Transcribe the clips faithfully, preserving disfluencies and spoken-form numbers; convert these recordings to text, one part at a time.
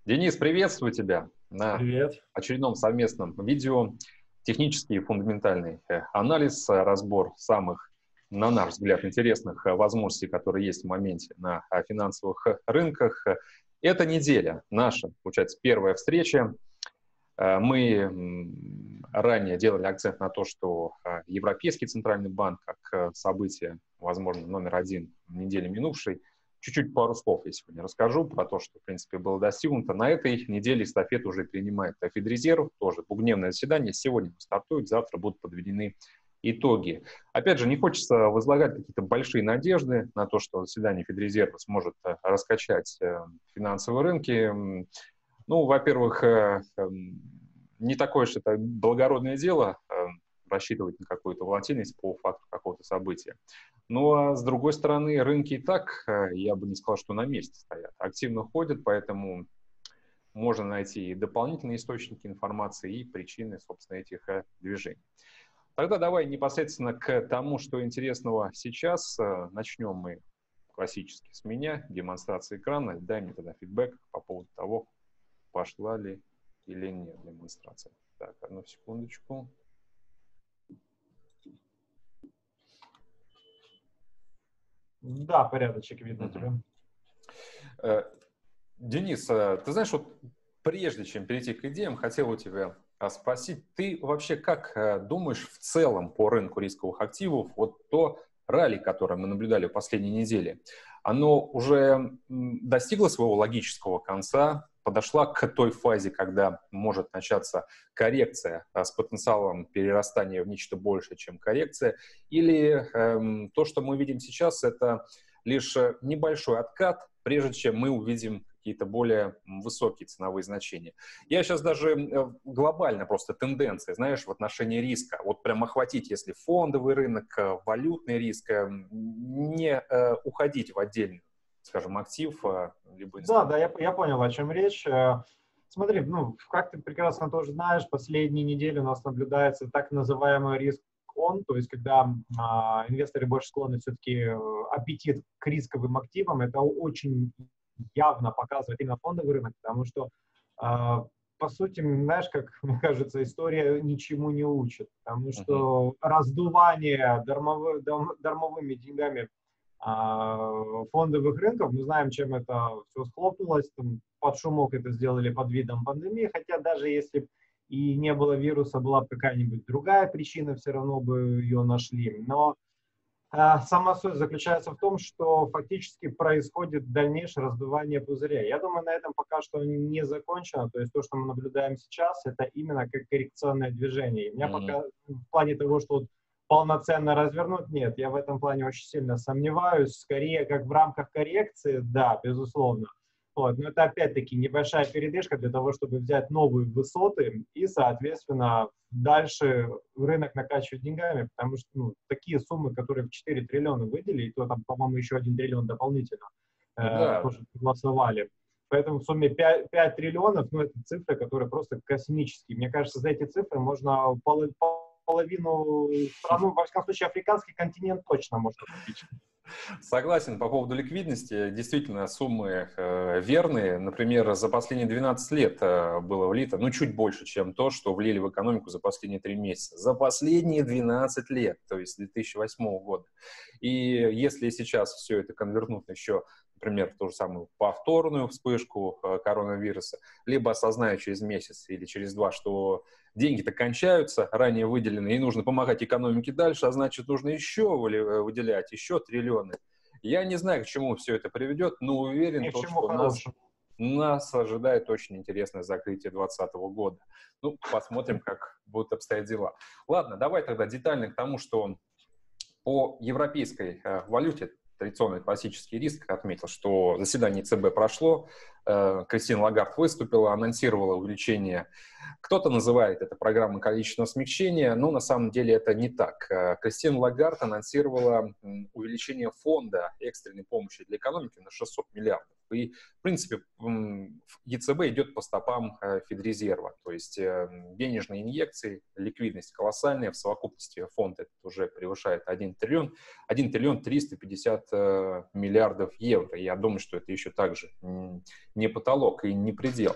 Денис, приветствую тебя на Привет. очередном совместном видео. Технический и фундаментальный э, анализ, э, разбор самых, на наш взгляд, интересных э, возможностей, которые есть в моменте на э, финансовых э, рынках. Э, Эта неделя наша, получается, первая встреча. Э, Мы м, ранее делали акцент на то, что э, Европейский центральный банк, как э, событие, возможно, номер один недели минувшей, чуть-чуть пару слов я сегодня расскажу про то, что, в принципе, было достигнуто. На этой неделе эстафету уже принимает Федрезерв, тоже двухдневное заседание. Сегодня стартует, завтра будут подведены итоги. Опять же, не хочется возлагать какие-то большие надежды на то, что заседание Федрезерва сможет э, раскачать э, финансовые рынки. Ну, во-первых, э, э, не такое уж это благородное дело э, рассчитывать на какую-то волатильность по факту какого-то события. Ну, а с другой стороны, рынки и так, э, я бы не сказал, что на месте стоят. Активно ходят, поэтому можно найти и дополнительные источники информации, и причины, собственно, этих э, движений. Тогда давай непосредственно к тому, что интересного сейчас. Э, начнем мы классически с меня, демонстрации экрана. Дай мне тогда фидбэк по поводу того, пошла ли или нет демонстрация. Так, одну секундочку. Да, порядочек видно Угу. тебя. Э, Денис, э, ты знаешь, вот прежде чем перейти к идеям, хотел у тебя а, спросить, ты вообще как э, думаешь в целом по рынку рисковых активов, вот то ралли, которое мы наблюдали в последние недели, оно уже м, достигло своего логического конца, подошла к той фазе, когда может начаться коррекция а, с потенциалом перерастания в нечто большее, чем коррекция, или эм, то, что мы видим сейчас, это лишь э, небольшой откат, прежде чем мы увидим какие-то более высокие ценовые значения. Я сейчас даже э, глобально просто тенденции, знаешь, в отношении риска, вот прям охватить, если фондовый рынок, э, валютный риск, э, не э, уходить в отдельный, скажем, актив, э, либо Да, да, инструмент. я, я понял, о чем речь. Э, Смотри, ну, как ты прекрасно тоже знаешь, последние недели у нас наблюдается так называемый риск-он, то есть когда а, инвесторы больше склонны все-таки аппетит к рисковым активам, это очень явно показывает именно фондовый рынок, потому что, а, по сути, знаешь, как мне кажется, история ничему не учит, потому Мгм. что раздувание дармовы- дам- дармовыми деньгами а, фондовых рынков. Мы знаем, чем это все схлопнулось. Там, под шумок это сделали под видом пандемии, хотя даже если б и не было вируса, была бы какая-нибудь другая причина, все равно бы ее нашли. Но а, сама суть заключается в том, что фактически происходит дальнейшее раздувание пузыря. Я думаю, на этом пока что не закончено. То есть то, что мы наблюдаем сейчас, это именно как коррекционное движение. И у меня Мгм. пока в плане того, что вот полноценно развернуть, нет, я в этом плане очень сильно сомневаюсь. Скорее, как в рамках коррекции, да, безусловно. Вот. Но это опять-таки небольшая передышка для того, чтобы взять новые высоты и, соответственно, дальше рынок накачивать деньгами, потому что ну, такие суммы, которые в четыре триллиона выделили, и то там, по-моему, еще один триллион дополнительно э, Да, тоже согласовали. Поэтому в сумме пять, пять триллионов, ну, это цифры, которые просто космические. Мне кажется, за эти цифры можно пол, половину страну, во всяком случае, африканский континент точно можно купить. согласен по поводу ликвидности. Действительно, суммы э, верные. Например, за последние двенадцать лет э, было влито, ну, чуть больше, чем то, что влили в экономику за последние три месяца. За последние двенадцать лет, то есть с две тысячи восьмого года. И если сейчас все это конвертнуть еще, например, в ту же самую повторную вспышку э, коронавируса, либо осознаю через месяц или через два, что деньги-то кончаются, ранее выделенные, и нужно помогать экономике дальше, а значит, нужно еще выделять, еще триллионы. Я не знаю, к чему все это приведет, но уверен, Ни к то, чему что нас, хорошему. нас ожидает очень интересное закрытие двадцатого года. Ну, посмотрим, как будут обстоять дела. Ладно, давай тогда детально к тому, что по европейской э, валюте традиционный классический риск отметил, что заседание ЦБ прошло, э, Кристин Лагард выступила, анонсировала увеличение. Кто-то называет это программой количественного смягчения, но на самом деле это не так. Э, Кристин Лагард анонсировала м, увеличение фонда экстренной помощи для экономики на шестьсот миллиардов. И, в принципе, ЕЦБ идет по стопам Федрезерва, то есть денежные инъекции, ликвидность колоссальная, в совокупности фонд этот уже превышает один триллион, один триллион триста пятьдесят миллиардов евро. Я думаю, что это еще также не потолок и не предел.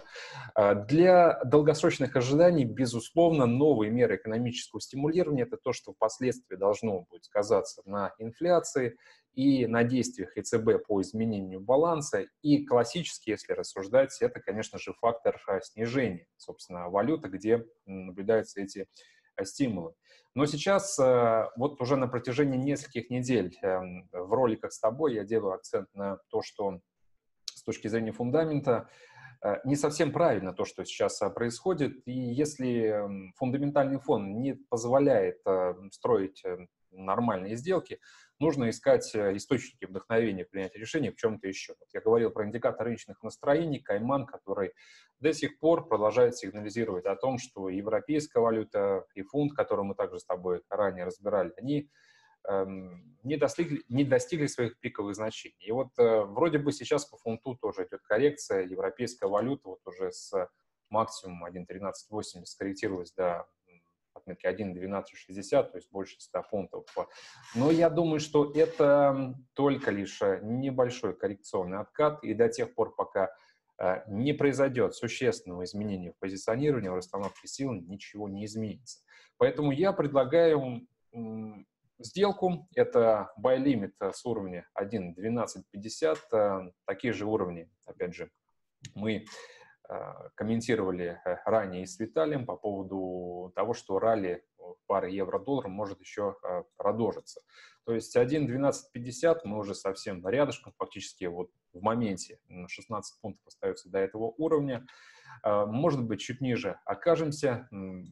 Для долгосрочных ожиданий, безусловно, новые меры экономического стимулирования — это то, что впоследствии должно будет сказаться на инфляции и на действиях ЕЦБ по изменению баланса. И классически, если рассуждать, это, конечно же, фактор снижения, собственно, валюты, где наблюдаются эти стимулы. Но сейчас, вот уже на протяжении нескольких недель в роликах с тобой я делаю акцент на то, что с точки зрения фундамента не совсем правильно то, что сейчас происходит. И если фундаментальный фон не позволяет строить нормальные сделки, нужно искать источники вдохновения в принятии решений в чем-то еще. Вот я говорил про индикатор рыночных настроений, Кайман, который до сих пор продолжает сигнализировать о том, что европейская валюта и фунт, который мы также с тобой ранее разбирали, они эм, не, достигли, не достигли своих пиковых значений. И вот э, вроде бы сейчас по фунту тоже идет коррекция, европейская валюта вот уже с максимум один тринадцать восемьдесят скорректировалась до отметки один двенадцать шестьдесят, то есть больше ста фунтов. Но я думаю, что это только лишь небольшой коррекционный откат, и до тех пор, пока не произойдет существенного изменения в позиционировании, в расстановке сил, ничего не изменится. Поэтому я предлагаю сделку, это buy limit с уровня один двенадцать пятьдесят, такие же уровни, опять же, мы комментировали ранее и с Виталием по поводу того, что ралли пары евро-доллар может еще продолжиться. То есть один двенадцать пятьдесят мы уже совсем рядышком, фактически вот в моменте шестнадцать пунктов остается до этого уровня. Может быть, чуть ниже окажемся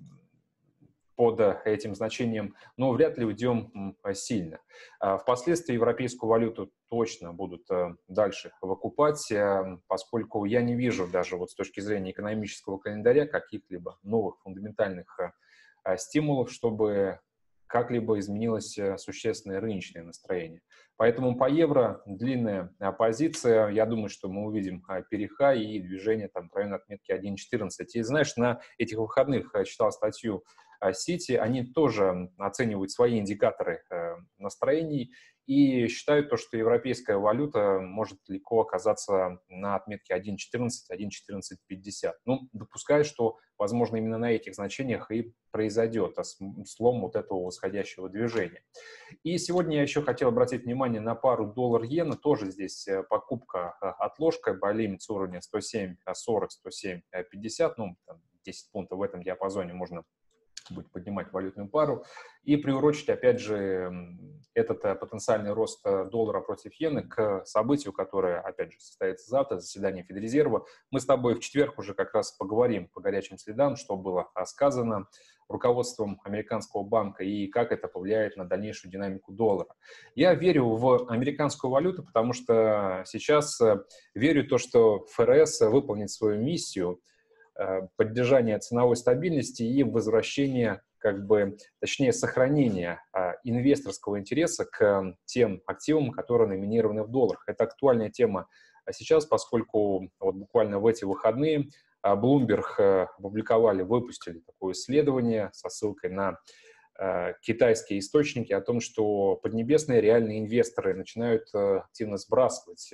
под этим значением, но вряд ли уйдем сильно. Впоследствии европейскую валюту точно будут дальше выкупать, поскольку я не вижу даже вот с точки зрения экономического календаря каких-либо новых фундаментальных стимулов, чтобы как-либо изменилось существенное рыночное настроение. Поэтому по евро длинная позиция, я думаю, что мы увидим перехай и движение там в районе отметки один четырнадцать. И знаешь, на этих выходных я читал статью Сити, они тоже оценивают свои индикаторы э, настроений и считают то, что европейская валюта может легко оказаться на отметке один четырнадцать, один четырнадцать пятьдесят. Ну, допускаю, что, возможно, именно на этих значениях и произойдет слом вот этого восходящего движения. И сегодня я еще хотел обратить внимание на пару доллар-иена. Тоже здесь покупка отложка, buy-limit с уровня сто семь сорок, сто семь пятьдесят, ну, там, десять пунктов в этом диапазоне можно будет поднимать валютную пару и приурочить, опять же, этот потенциальный рост доллара против иены к событию, которое, опять же, состоится завтра, заседание Федрезерва. Мы с тобой в четверг уже как раз поговорим по горячим следам, что было сказано руководством американского банка и как это повлияет на дальнейшую динамику доллара. Я верю в американскую валюту, потому что сейчас верю в то, что ФРС выполнит свою миссию поддержания ценовой стабильности и возвращения, как бы, точнее, сохранения а, инвесторского интереса к тем активам, которые номинированы в долларах. Это актуальная тема сейчас, поскольку вот буквально в эти выходные а, Bloomberg а, опубликовали, выпустили такое исследование со ссылкой на а, китайские источники о том, что поднебесные реальные инвесторы начинают а, активно сбрасывать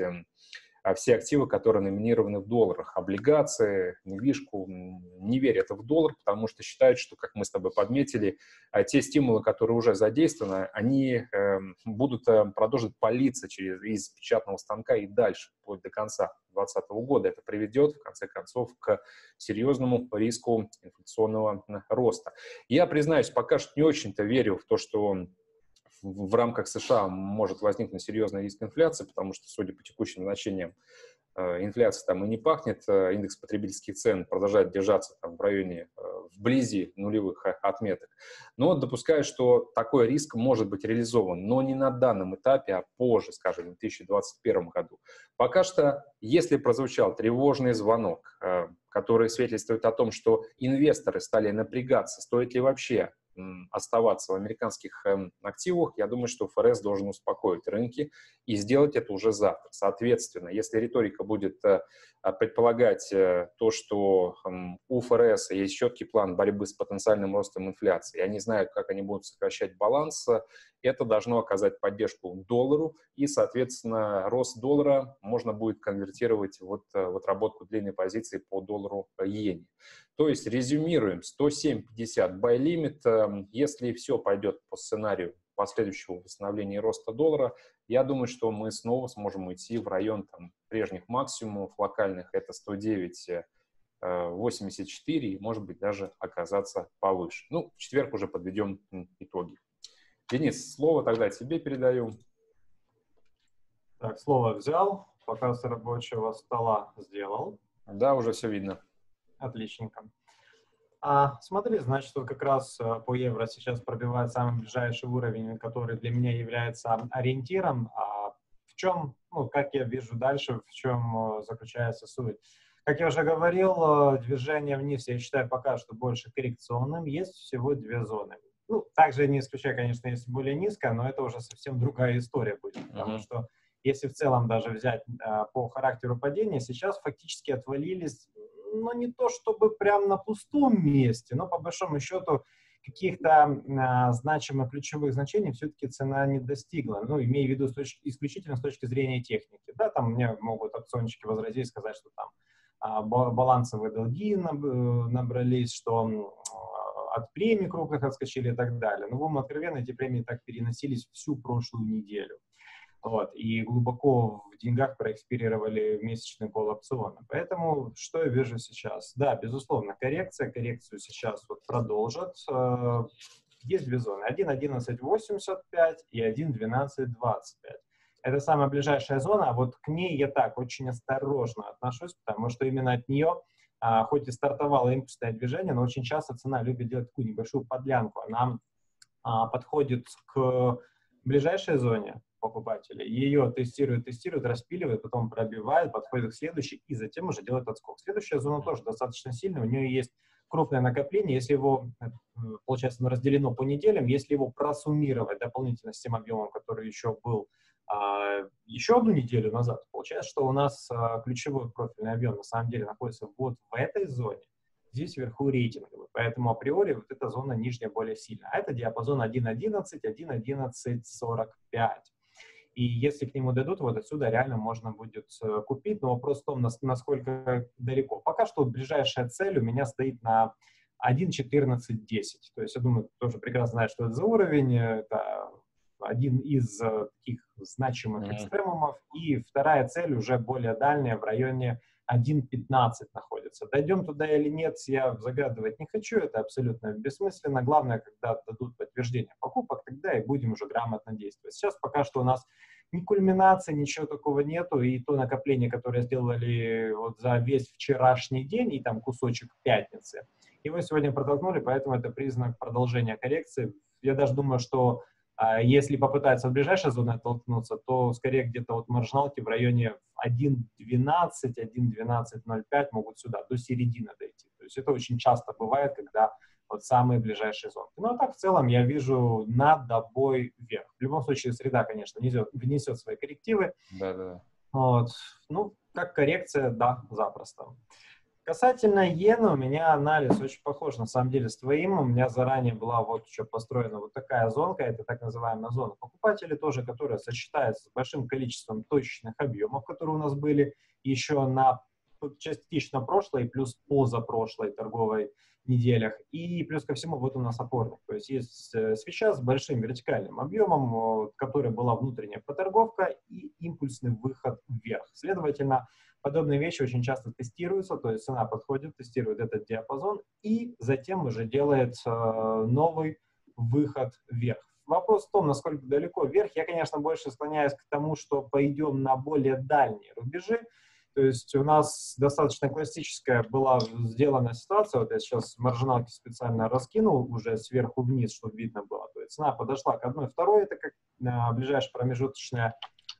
а все активы, которые номинированы в долларах, облигации, недвижку, не верят в доллар, потому что считают, что, как мы с тобой подметили, те стимулы, которые уже задействованы, они э, будут э, продолжить палиться через, из печатного станка и дальше, вплоть до конца две тысячи двадцатого года. Это приведет, в конце концов, к серьезному риску инфляционного роста. Я, признаюсь, пока что не очень-то верю в то, что в рамках США может возникнуть серьезный риск инфляции, потому что, судя по текущим значениям, инфляция там и не пахнет, индекс потребительских цен продолжает держаться там в районе, вблизи нулевых отметок. Но допускаю, что такой риск может быть реализован, но не на данном этапе, а позже, скажем, в две тысячи двадцать первом году. Пока что, если прозвучал тревожный звонок, который свидетельствует о том, что инвесторы стали напрягаться, стоит ли вообще оставаться в американских активах, я думаю, что эф эр эс должен успокоить рынки и сделать это уже завтра. Соответственно, если риторика будет предполагать то, что у эф эр эс есть четкий план борьбы с потенциальным ростом инфляции, и они знают, как они будут сокращать баланс, это должно оказать поддержку доллару, и, соответственно, рост доллара можно будет конвертировать вот в отработку длинной позиции по доллару-иене. То есть, резюмируем, сто семь пятьдесят buy limit. Если все пойдет по сценарию последующего восстановления и роста доллара, я думаю, что мы снова сможем уйти в район там, прежних максимумов локальных, это сто девять восемьдесят четыре, и, может быть, даже оказаться повыше. Ну, в четверг уже подведем итоги. Денис, слово тогда тебе передаю. Так, слово взял, показ рабочего стола сделал. Да, уже все видно. Отличненько. А, смотри, значит, вот как раз по евро сейчас пробивает самый ближайший уровень, который для меня является ориентиром. А в чем, ну, как я вижу дальше, в чем заключается суть? Как я уже говорил, движение вниз, я считаю, пока что больше коррекционным. Есть всего две зоны. Ну, также не исключаю, конечно, если более низко, но это уже совсем другая история будет, потому uh-huh. что если в целом даже взять а, по характеру падения, сейчас фактически отвалились, ну, не то чтобы прям на пустом месте, но по большому счету каких-то а, значимых ключевых значений все-таки цена не достигла. Ну, имея в виду с точки, исключительно с точки зрения техники. Да, там мне могут опционщики возразить, сказать, что там а, балансовые долги набрались, что от премий крупных отскочили и так далее. Но, будем откровенны, эти премии так переносились всю прошлую неделю. Вот, и глубоко в деньгах проэкспирировали месячный кол опциона. Поэтому что я вижу сейчас? Да, безусловно, коррекция. Коррекцию сейчас вот продолжат. Есть две зоны. один одиннадцать восемьдесят пять и один двенадцать двадцать пять. Это самая ближайшая зона, а вот к ней я так очень осторожно отношусь, потому что именно от нее, а, хоть и стартовало импульсное движение, но очень часто цена любит делать такую небольшую подлянку. Она а, подходит к ближайшей зоне покупателей, ее тестируют, тестируют, распиливают, потом пробивают, подходит к следующей и затем уже делает отскок. Следующая зона тоже достаточно сильная, у нее есть крупное накопление, если его, получается, оно разделено по неделям, если его просуммировать дополнительно с тем объемом, который еще был а, еще одну неделю назад, получается, что у нас а, ключевой профильный объем на самом деле находится вот в этой зоне, здесь вверху рейтинговый, поэтому априори вот эта зона нижняя более сильная, а это диапазон один одиннадцать, один одиннадцать сорок пять. И если к нему дадут, вот отсюда реально можно будет uh, купить, но вопрос в том, насколько далеко. Пока что ближайшая цель у меня стоит на один четырнадцать десять. То есть, я думаю, тоже прекрасно знает, что это за уровень. Это один из uh, таких значимых mm-hmm. экстремумов. И вторая цель уже более дальняя, в районе один пятнадцать находится. Дойдем туда или нет, я загадывать не хочу, это абсолютно бессмысленно. Главное, когда дадут подтверждение покупок, тогда и будем уже грамотно действовать. Сейчас пока что у нас ни кульминации, ничего такого нету, и то накопление, которое сделали вот за весь вчерашний день, и там кусочек пятницы, его сегодня протолкнули, поэтому это признак продолжения коррекции. Я даже думаю, что а, если попытаться в ближайшей зоне оттолкнуться, то скорее где-то вот маржиналки в районе один двенадцать, один двенадцать ноль пять могут сюда, до середины дойти. То есть это очень часто бывает, когда вот самые ближайшие зоны. Ну а так в целом я вижу надобой вверх. В любом случае среда, конечно, внесет, внесет свои коррективы. Да, да. Вот. Ну, как коррекция, да, запросто. Касательно иены, у меня анализ очень похож, на самом деле, с твоим. У меня заранее была вот еще построена вот такая зонка, это так называемая зона покупателей тоже, которая сочетается с большим количеством точечных объемов, которые у нас были еще на частично прошлой, плюс позапрошлой торговой неделях. И плюс ко всему вот у нас опорник. То есть есть свеча с большим вертикальным объемом, который была внутренняя проторговка и импульсный выход вверх. Следовательно, подобные вещи очень часто тестируются, то есть цена подходит, тестирует этот диапазон и затем уже делает э, новый выход вверх. Вопрос в том, насколько далеко вверх. Я, конечно, больше склоняюсь к тому, что пойдем на более дальние рубежи. То есть у нас достаточно классическая была сделана ситуация. Вот я сейчас маржиналки специально раскинул уже сверху вниз, чтобы видно было. То есть цена подошла к одной, второй, это как э, ближайшая промежуточная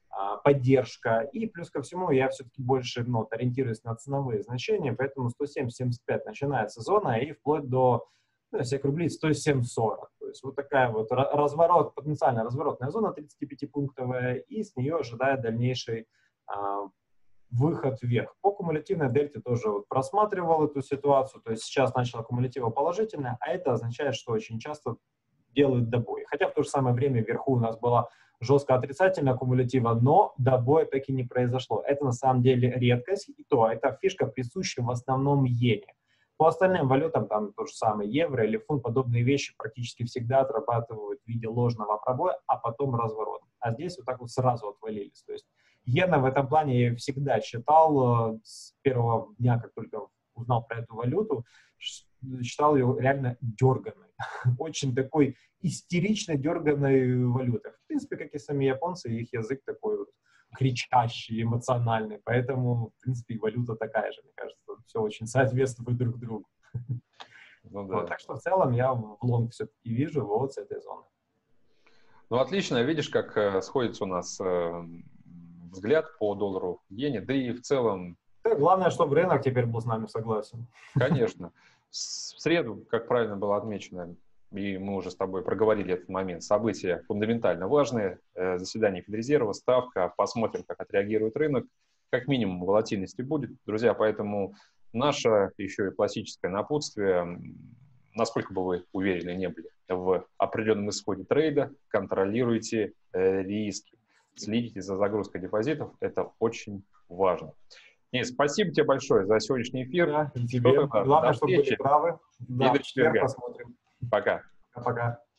поддержка, и плюс ко всему я все-таки больше ну, ориентируюсь на ценовые значения, поэтому сто семь семьдесят пять начинается зона, и вплоть до ну, если округлить, сто семь сорок. То есть вот такая вот разворот, потенциально разворотная зона тридцатипятипунктовая, и с нее ожидает дальнейший а, выход вверх. По кумулятивной дельте тоже вот просматривал эту ситуацию, то есть сейчас начало кумулятива положительное, а это означает, что очень часто делают добой. Хотя в то же самое время вверху у нас была жестко отрицательная кумулятива, но добоя так и не произошло. Это на самом деле редкость, и то это фишка, присуща в основном иене. По остальным валютам, там то же самое евро или фунт, подобные вещи практически всегда отрабатывают в виде ложного пробоя, а потом разворот. А здесь вот так вот сразу отвалились. То есть иена в этом плане я всегда считал, с первого дня, как только узнал про эту валюту, считал ее реально дерганой. Очень такой истерично дерганой валютой. В принципе, как и сами японцы, их язык такой вот кричащий, эмоциональный. Поэтому, в принципе, и валюта такая же, мне кажется. Все очень соответствует друг другу. Ну, да. Вот, так что в целом я в лонг все-таки вижу вот с этой зоны. Ну, отлично. Видишь, как э, сходится у нас э, взгляд по доллару иене, да и в целом... Да, главное, чтобы рынок теперь был с нами согласен. Конечно. В среду, как правильно было отмечено, и мы уже с тобой проговорили этот момент, события фундаментально важные, э, заседание Федрезерва, ставка, посмотрим, как отреагирует рынок, как минимум волатильности будет, друзья, поэтому наше еще и классическое напутствие, насколько бы вы уверены не были в определенном исходе трейда, контролируйте э, риски, следите за загрузкой депозитов, это очень важно. Нет, спасибо тебе большое за сегодняшний эфир. Да, и тебе. Главное, чтобы были правы. Да, в четверг посмотрим. Пока. Пока.